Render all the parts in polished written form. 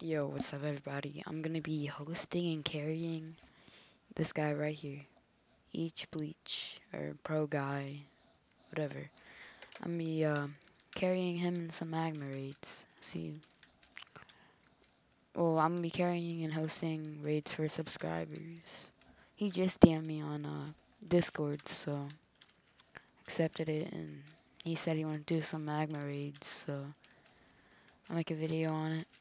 Yo, what's up everybody? I'm gonna be hosting and carrying this guy right here. Each bleach or pro guy, whatever. I'm gonna be carrying him in some magma raids. I'm gonna be carrying and hosting raids for subscribers. He just DM'd me on Discord, so accepted it, and he said he wanted to do some magma raids, so I'll make a video on it.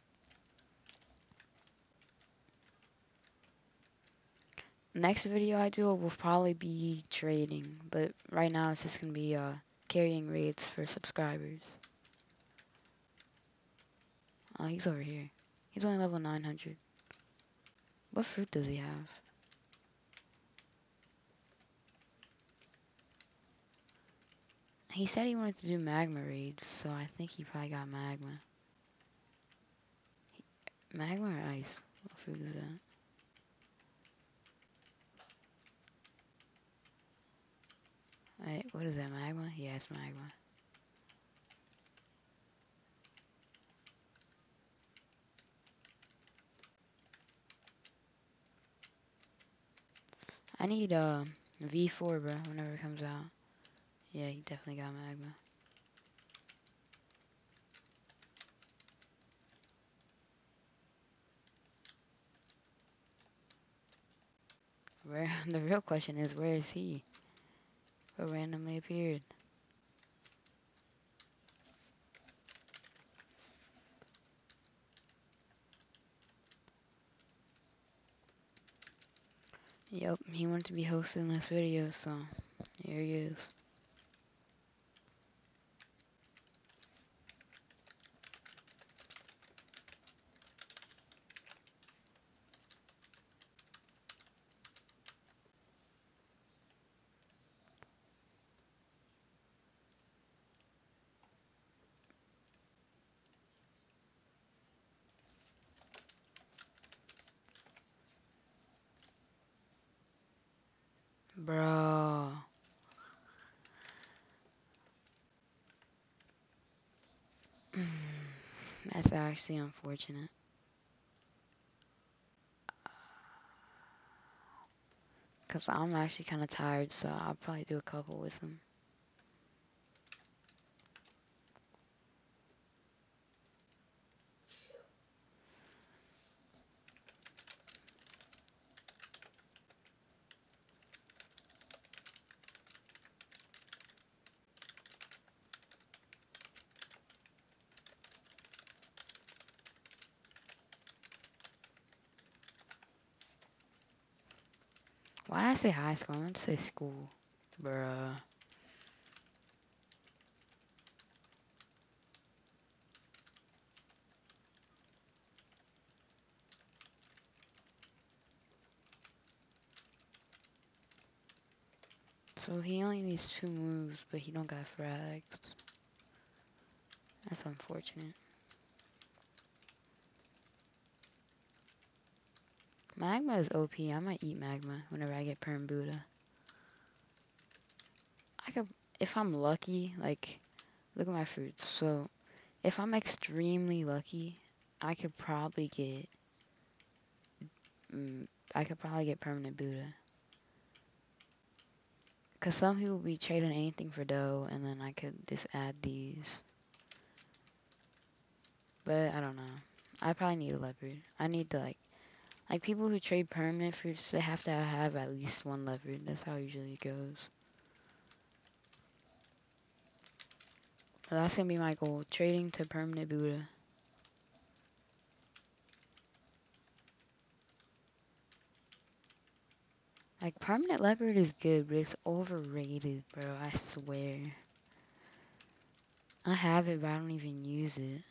Next video I do will probably be trading, but right now it's just gonna be carrying raids for subscribers. Oh, he's over here. He's only level 900. What fruit does he have? He said he wanted to do magma raids, so I think he probably got magma. Magma or ice? What fruit is that? Wait, what is that, magma? Yeah, it's magma. I need V4, bro, whenever it comes out. Yeah, he definitely got magma. Where the real question is, where is he? Who randomly appeared? Yep, he wanted to be hosting this video, so here he is. Bro. That's actually unfortunate. Because I'm actually kind of tired, so I'll probably do a couple with him. Why did I say high school? I meant to say school. Bruh. So he only needs 2 moves, but he don't got frags. That's unfortunate. Magma is OP. I might eat magma whenever I get perm Buddha. I could, if I'm lucky, like, look at my fruits. So, if I'm extremely lucky, I could probably get, permanent Buddha. Because some people be trading anything for dough, and then I could just add these. But, I don't know. I probably need a leopard. I need to, like people who trade permanent fruits, they have to have at least 1 leopard. That's how it usually goes. So that's gonna be my goal, trading to permanent Buddha. Like, permanent leopard is good, but it's overrated, bro. I swear. I have it, but I don't even use it.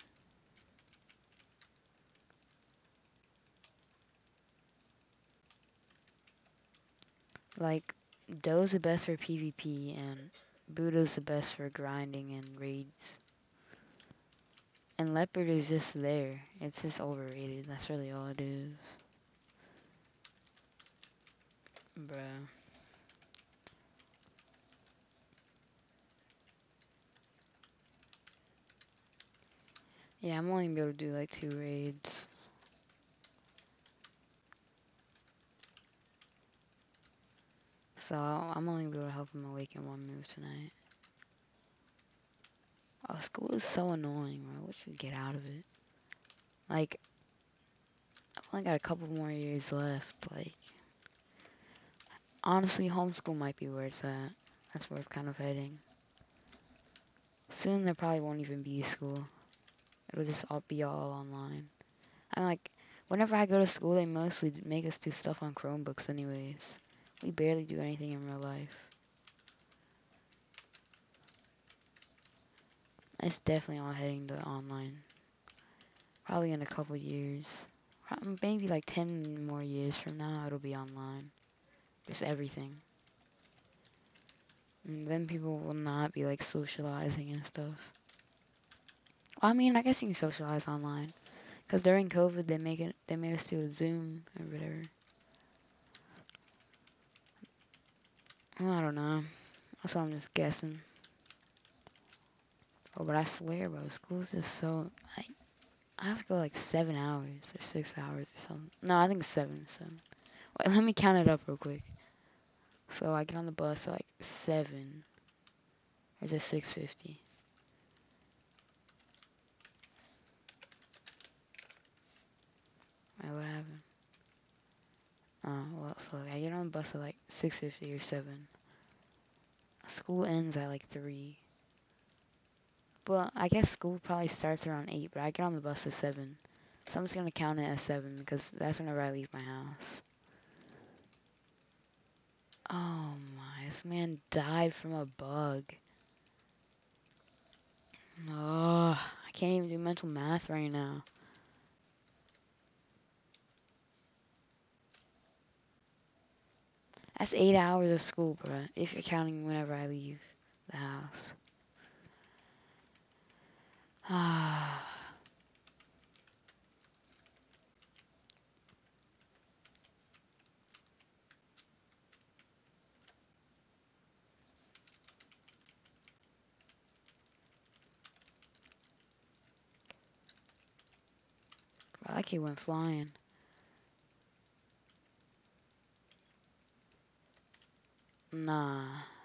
Like, dough's the best for PvP, and Buddha's the best for grinding and raids. And leopard is just there. It's just overrated. That's really all it is. Bruh. Yeah, I'm only gonna be able to do like 2 raids. So I'm only able to help him awaken one move tonight. Oh, school is so annoying, bro. What you get out of it? Like, I've only got a couple more years left. Like, honestly, homeschool might be where it's at. That's where it's kind of heading. Soon there probably won't even be school. It'll just all be all online. I'm like, whenever I go to school, they mostly make us do stuff on Chromebooks anyways. We barely do anything in real life. It's definitely all heading to online. Probably in a couple years. Maybe like 10 more years from now, it'll be online. Just everything. And then people will not be like socializing and stuff. Well, I mean, I guess you can socialize online. Cause during COVID, they made us do a Zoom or whatever. Well, I don't know. That's what I'm just guessing. Oh, but I swear, bro, school's just so. I have to go like 7 hours or 6 hours or something. No, I think 7. Wait, let me count it up real quick. So I get on the bus at like 7. Or is it 6:50? Wait, what happened? Well, so I get on the bus at like 6:50 or 7. School ends at like 3. Well, I guess school probably starts around 8, but I get on the bus at 7. So I'm just gonna count it as 7 because that's whenever I leave my house. Oh my, this man died from a bug. Oh, I can't even do mental math right now. That's 8 hours of school, bro, if you're counting whenever I leave the house. Ah. Bro, that kid went flying. Nah.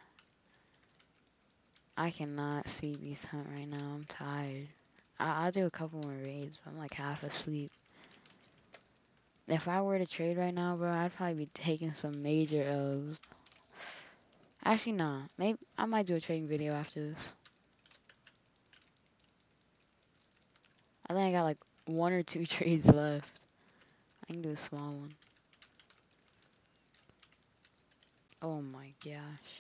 I cannot see Beast Hunt right now. I'm tired. I'll do a couple more raids, but I'm like half asleep. If I were to trade right now, bro, I'd probably be taking some major L's. Actually, nah. Maybe I might do a trading video after this. I think I got like 1 or 2 trades left. I can do a small one. Oh my gosh.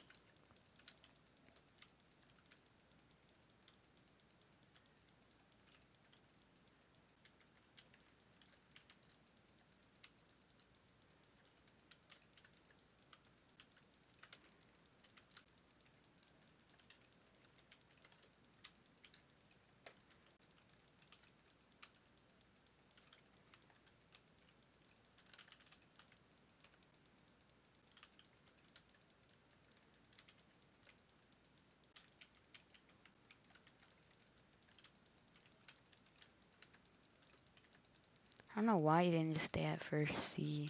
I don't know why you didn't just stay at first C.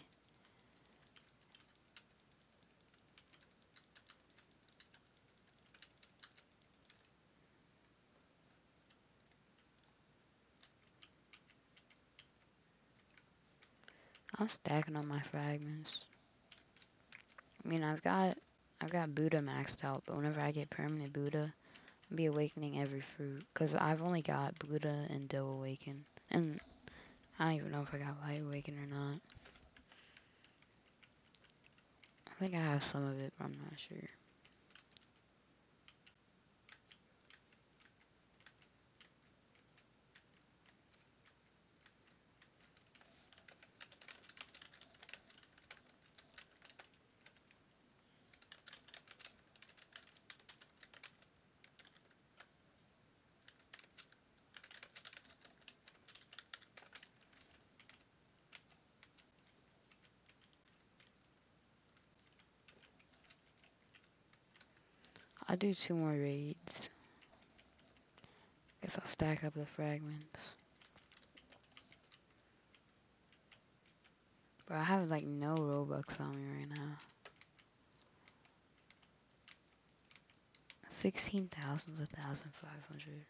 I'm stacking on my fragments. I mean, I've got Buddha maxed out, but whenever I get permanent Buddha, I'll be awakening every fruit. Cause I've only got Buddha and Dough Awaken, and I don't even know if I got Light Awaken or not. I think I have some of it, but I'm not sure. I'll do 2 more raids. Guess I'll stack up the fragments. But I have like no Robux on me right now. 16,000 to 1,500.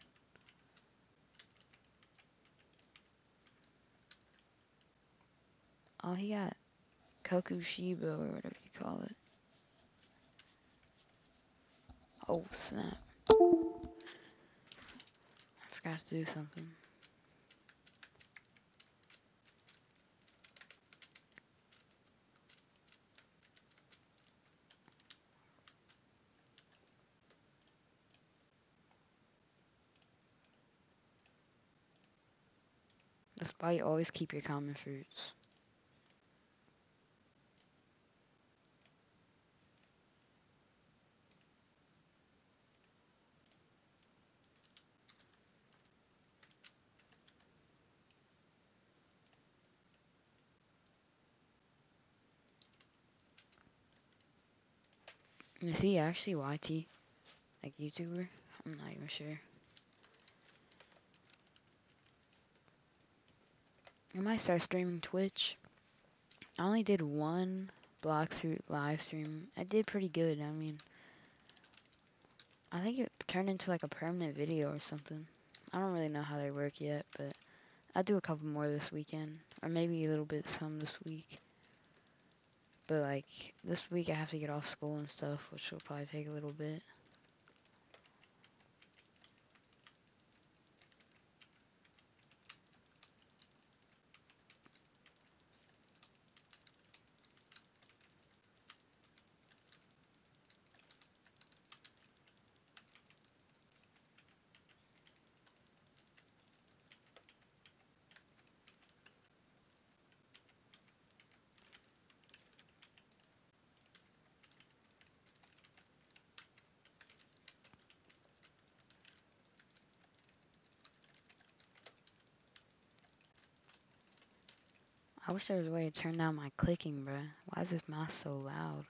Oh, he got Koku Shiba or whatever you call it. Oh, snap. I forgot to do something. That's why you always keep your common fruits. Is he actually YT? Like YouTuber? I'm not even sure. I might start streaming Twitch. I only did one Bloxfruit live stream. I did pretty good. I mean, I think it turned into like a permanent video or something. I don't really know how they work yet, but I'll do a couple more this weekend. Or maybe a little bit some this week. But like, this week I have to get off school and stuff, which will probably take a little bit. I wish there was a way to turn down my clicking, bruh. Why is this mouse so loud?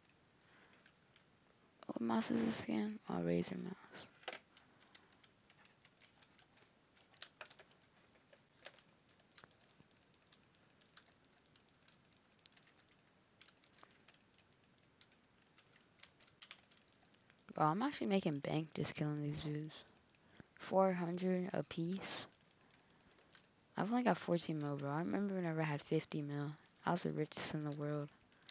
What mouse is this again? Oh, Razer mouse. Wow, I'm actually making bank just killing these dudes. 400 a piece. I've only got 14 mil, bro. I remember whenever I had 50 mil. I was the richest in the world.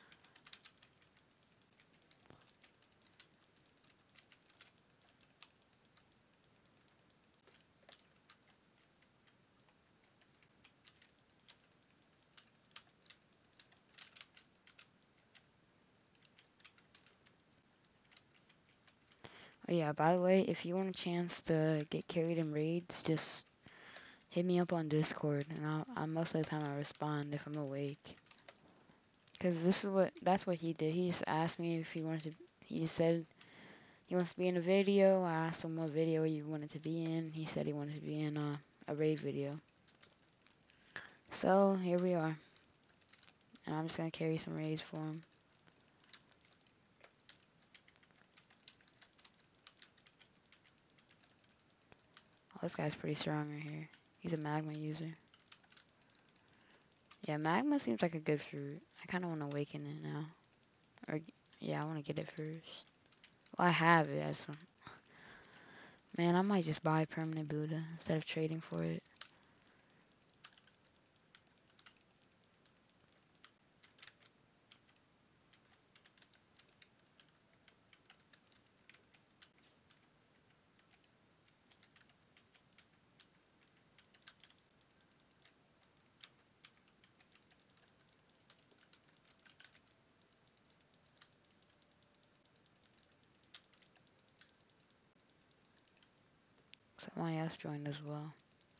Oh yeah, by the way, if you want a chance to get carried in raids, just hit me up on Discord, and most of the time I respond if I'm awake. Cause that's what he did. He just asked me if he wanted to. He just said he wants to be in a video. I asked him what video he wanted to be in. He said he wanted to be in a raid video. So here we are, and I'm just gonna carry some raids for him. Oh, this guy's pretty strong right here. He's a magma user. Yeah, magma seems like a good fruit. I kind of want to awaken it now. Or, yeah, I want to get it first. Well, I have it. Man, I might just buy permanent Buddha instead of trading for it. Someone else joined as well.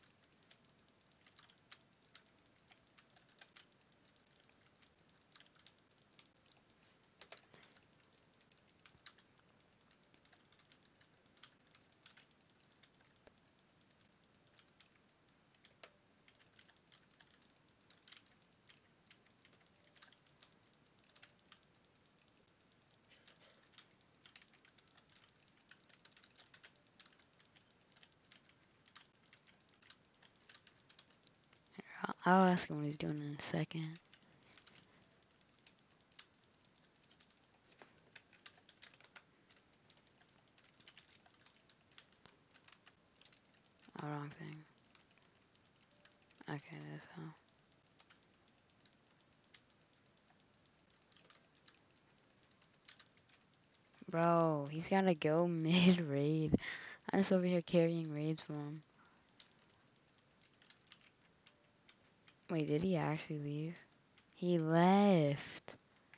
I'll ask him what he's doing in a second. thing. Okay, that's how. Bro, he's gotta go mid raid. I'm just over here carrying raids for him. Wait, did he actually leave? He left.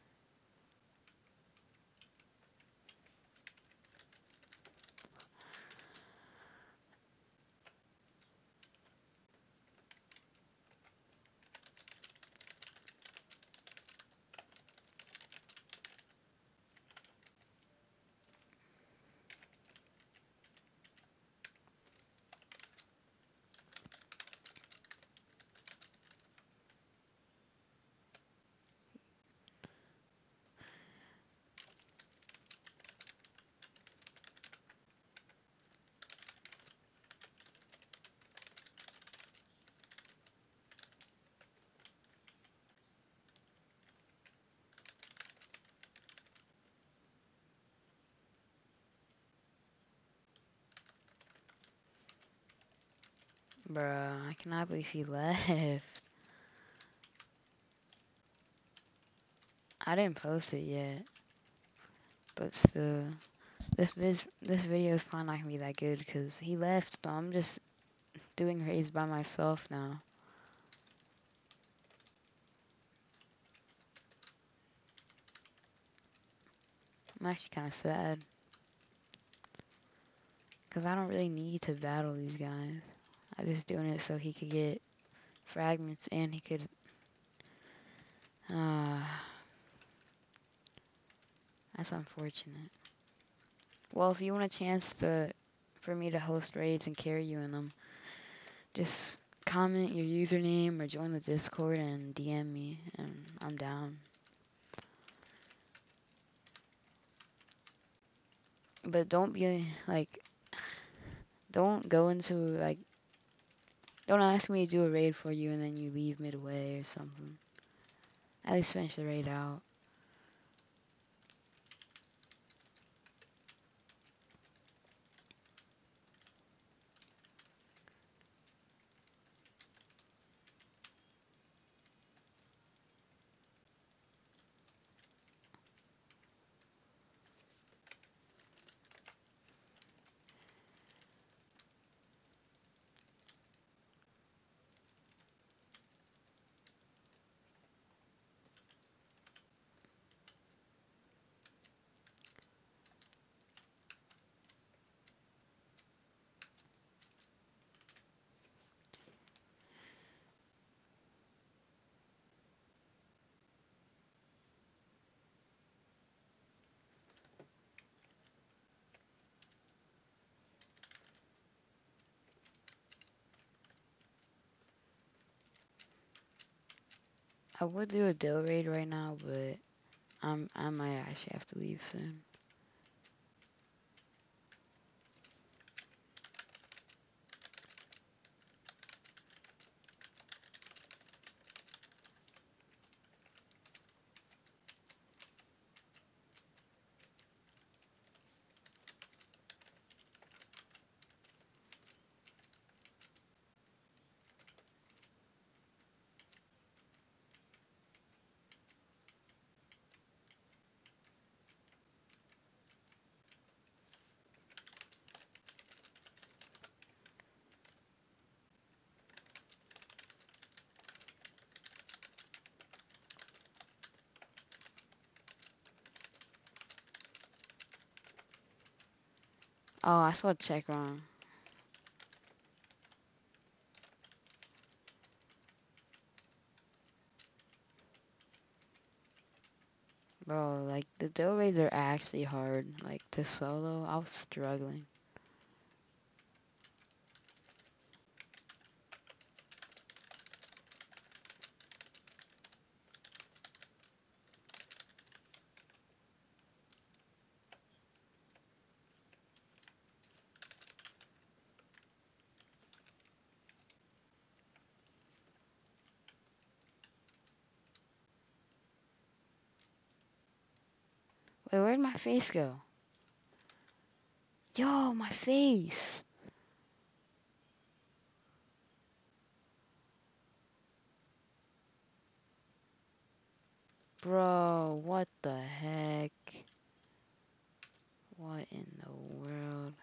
Bruh, I cannot believe he left. I didn't post it yet, but still, this video is probably not gonna be that good because he left. So I'm just doing raids by myself now. I'm actually kind of sad because I don't really need to battle these guys. I'm just doing it so he could get fragments and he could. Uh, that's unfortunate. Well, if you want a chance for me to host raids and carry you in them, just comment your username or join the Discord and DM me, and I'm down. But don't be like, don't go into like, don't ask me to do a raid for you and then you leave midway or something. At least finish the raid out. I would do a Dill raid right now, but I might actually have to leave soon. Oh, I spelled check wrong. Bro, like, the Dill raids are actually hard. Like, to solo, I was struggling. Wait, where'd my face go? Yo, my face! Bro, what the heck? What in the world?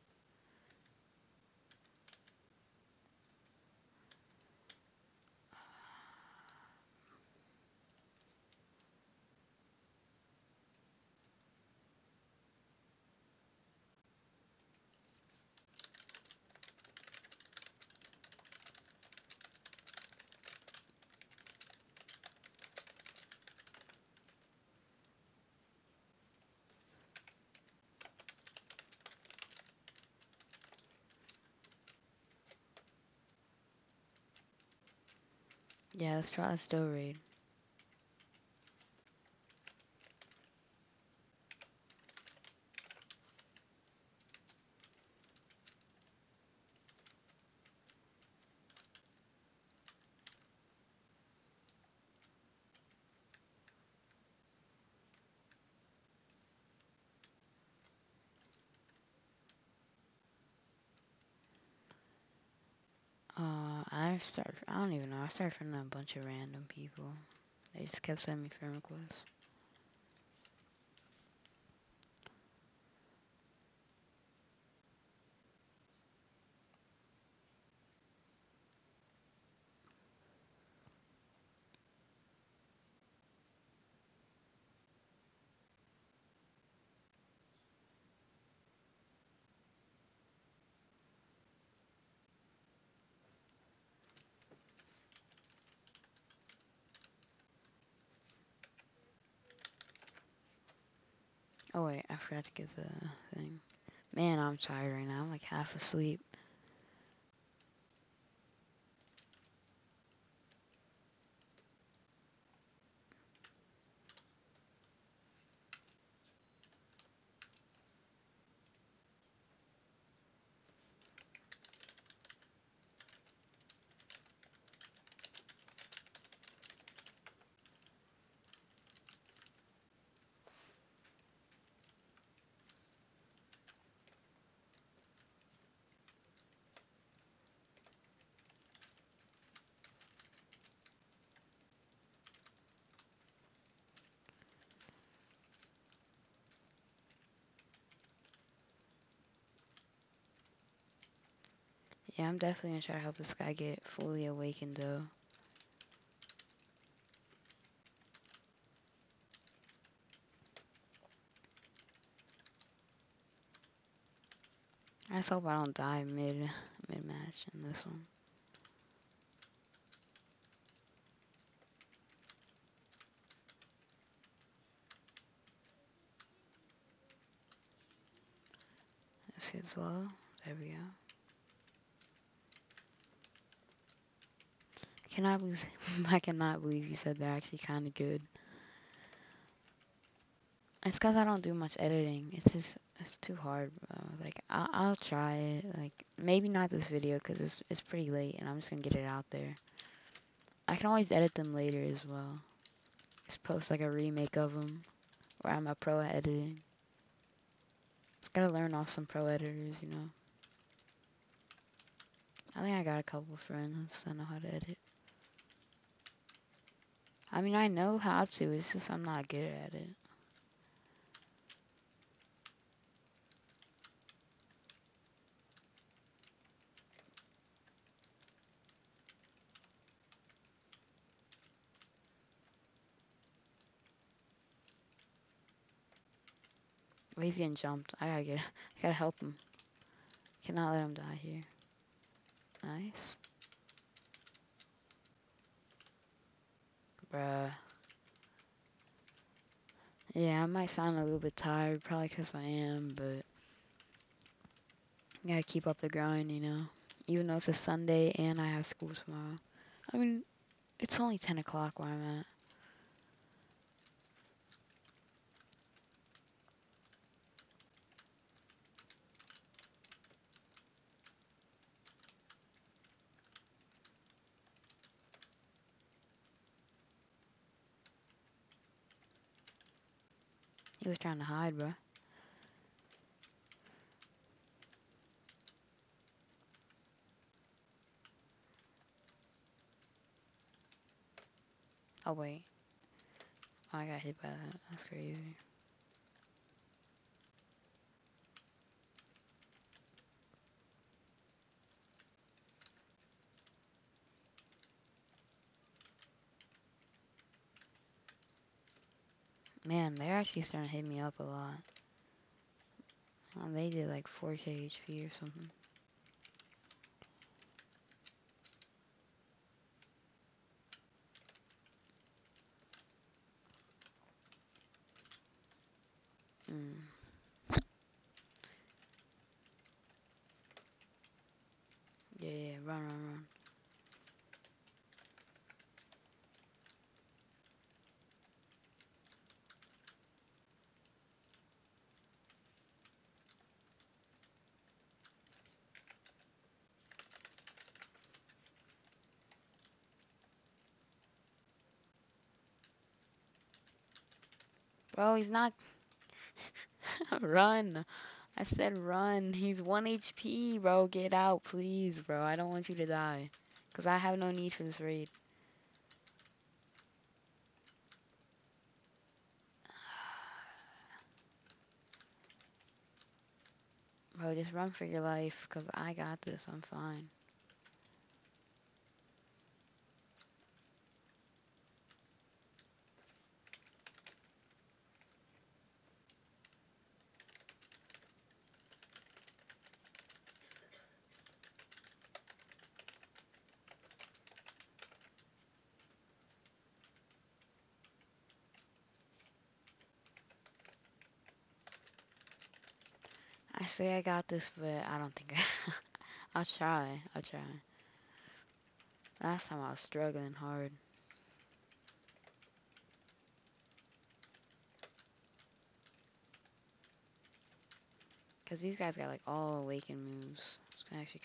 Yeah, let's try a still raid. I don't even know. I started from a bunch of random people. They just kept sending me friend requests. Oh wait, I forgot to give the thing. Man, I'm tired right now. I'm like half asleep. Yeah, I'm definitely gonna try to help this guy get fully awakened though. I just hope I don't die mid match in this one. This gets low. There we go. Cannot believe I cannot believe you said they're actually kind of good. It's because I don't do much editing. It's too hard, bro. Like I'll try it. Like maybe not this video because it's pretty late and I'm just gonna get it out there. I can always edit them later as well. Just post like a remake of them where I'm a pro at editing. Just gotta learn off some pro editors, you know. I think I got a couple friends that know how to edit. I mean, I know how to. It's just I'm not good at it. But he's getting jumped. I gotta help him. Cannot let him die here. Nice. Bruh. Yeah, I might sound a little bit tired, probably because I am, but I gotta keep up the grind, you know. Even though it's a Sunday and I have school tomorrow. I mean, it's only 10 o'clock where I'm at. He was trying to hide, bruh. Oh, wait. Oh, I got hit by that. That's crazy. Man, they're actually starting to hit me up a lot. They did like 4k HP or something. Mm. Yeah, yeah, run, run, run. Bro, he's not. Run. I said run. He's 1 HP, bro. Get out, please, bro. I don't want you to die. Because I have no need for this raid. Bro, just run for your life. Because I got this. I'm fine. I say I got this, but I don't think I'll try. I'll try. Last time I was struggling hard. Because these guys got like all awakened moves. It's actually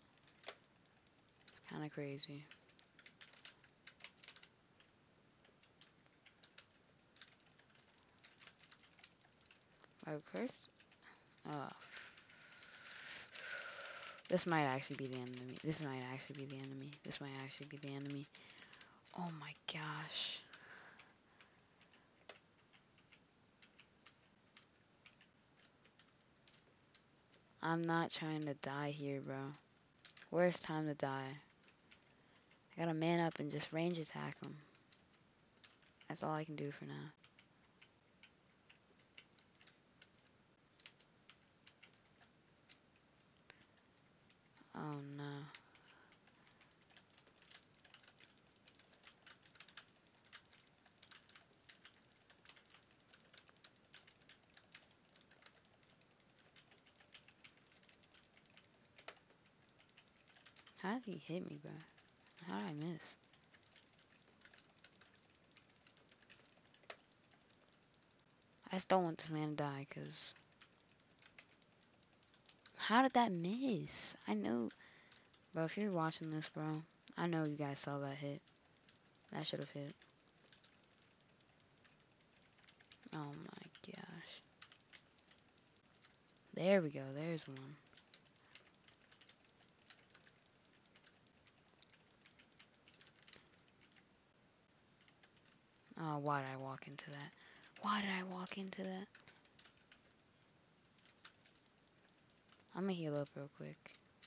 kind of crazy. Oh, first? Oh. This might actually be the enemy. This might actually be the enemy. This might actually be the enemy. Oh my gosh. I'm not trying to die here, bro. Worst time to die. I gotta man up and just range attack him. That's all I can do for now. Oh no. How did he hit me, bro? How did I miss? I just don't want this man to die, cause... How did that miss? I know... Bro, if you're watching this, bro, I know you guys saw that hit. That should have hit. Oh my gosh. There we go, there's one. Oh, why did I walk into that? Why did I walk into that? I'm gonna heal up real quick.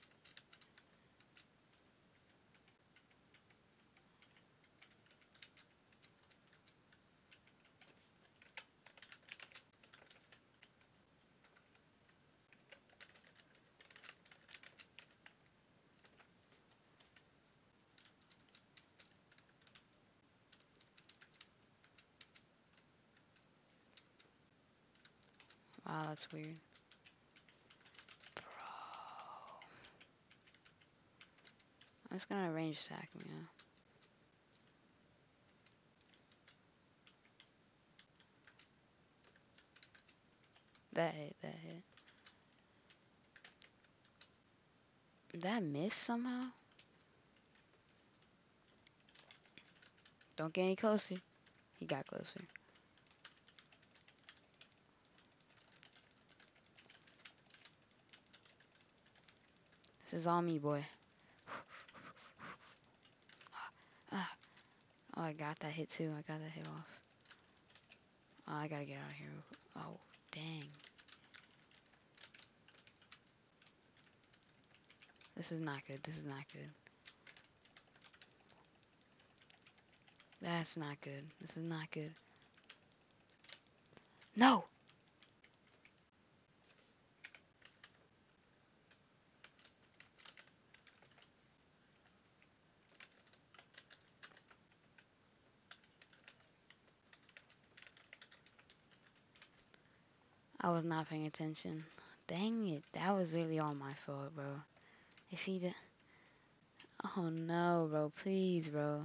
Wow, that's weird. Bro. I'm just gonna range attack him, you know? That hit, that hit. Did that miss somehow? Don't get any closer. He got closer. This is all me, boy. Ah. Oh, I got that hit too. I got that hit off. Oh, I gotta get out of here. Oh, dang. This is not good. This is not good. That's not good. This is not good. No! I was not paying attention. Dang it. That was literally all my fault, bro. If he did... Oh, no, bro. Please, bro.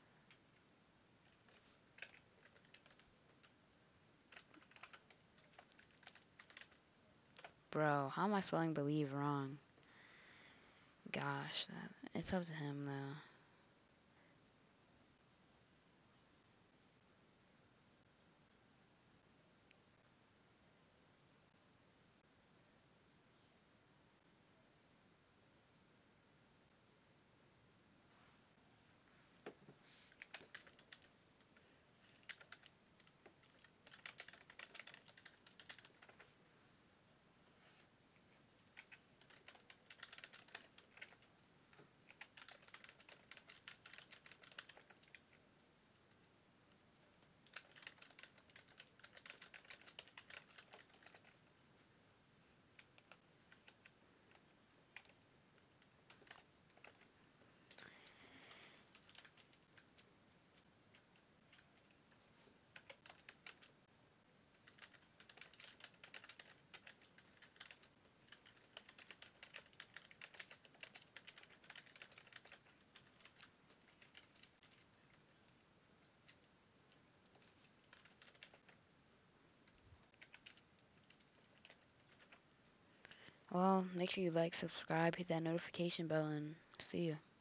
Bro, how am I spelling believe wrong? Gosh, it's up to him, though. Well, make sure you like, subscribe, hit that notification bell, and see ya.